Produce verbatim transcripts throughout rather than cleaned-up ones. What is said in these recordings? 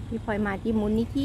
พี่พลอยมาที่มูลนิธิ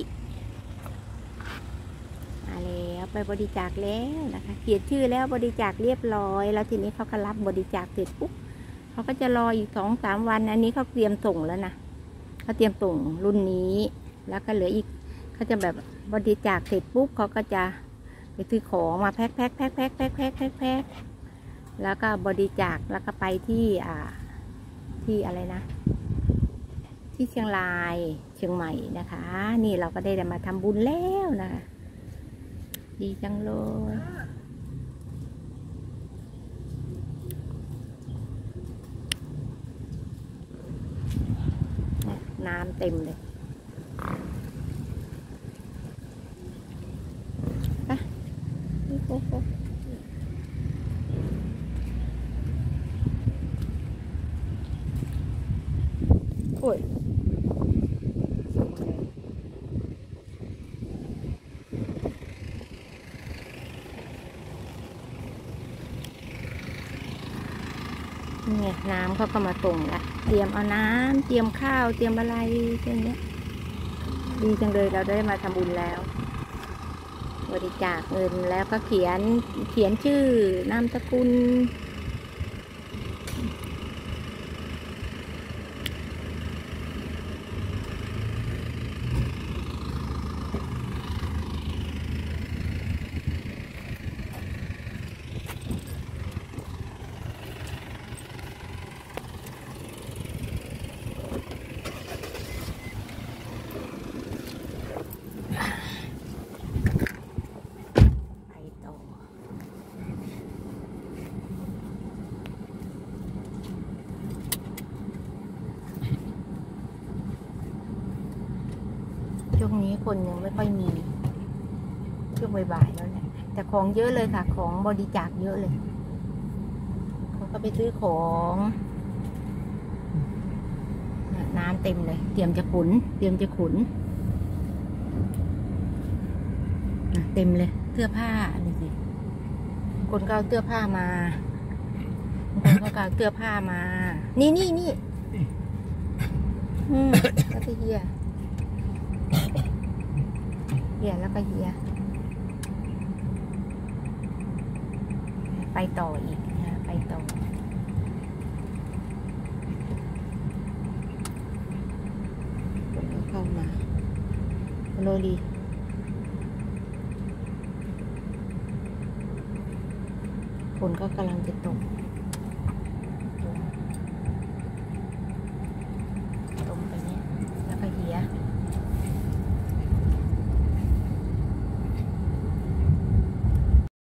มาแล้วไปบริจาคแล้วนะคะเขียนชื่อแล้วบริจาคเรียบร้อยแล้วทีนี้เขาก็รับบริจาคเสร็จปุ๊บเขาก็จะรออีกสองสามวันอันนี้เขาเตรียมส่งแล้วนะเขาเตรียมส่งรุ่นนี้แล้วก็เหลืออีกเขาจะแบบบริจาคเสร็จปุ๊บเขาก็จะไปซื้อของมาแพ็คแพ็คแพ็คแพ็คแพ็คแพ็คแพ็คแพ็คแล้วก็บริจาคแล้วก็ไปที่อ่าที่อะไรนะที่เชียงรายเชียงใหม่นะคะนี่เราก็ได้มาทำบุญแล้วนะคะดีจังเลยน้ำเต็มเลยไปโอ้โหโอ้ยนี่ไงน้ำเขาก็มาส่งละเตรียมเอาน้ำเตรียมข้าวเตรียมอะไรอย่างเงี้ยดีจังเลยเราได้มาทำบุญแล้วบริจาคเงินแล้วก็เขียนเขียนชื่อนามสกุลช่วงนี้คนยังไม่ค่อยมีช่วงบ่ายๆแล้วแหละแต่ของเยอะเลยค่ะของบริจาคเยอะเลยเขาก็ไปซื้อของน้ำเต็มเลยเตรียมจะขุนเตรียมจะขุนเต็มเลยเสื้อผ้าดูสิคนก็เอาเสื้อผ้ามาคนก็เอาเสื้อผ้ามานี่นี่นี่อืมแล้วก็เฮียเฮียแล้วก็เฮียไปต่ออีกนะไปต่อคนก็เข้ามาโรลีฝนก็กำลังจะตก